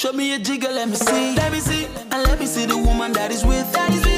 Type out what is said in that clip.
Show me a jigger, let me see. Let me see. And let me see the woman that is with.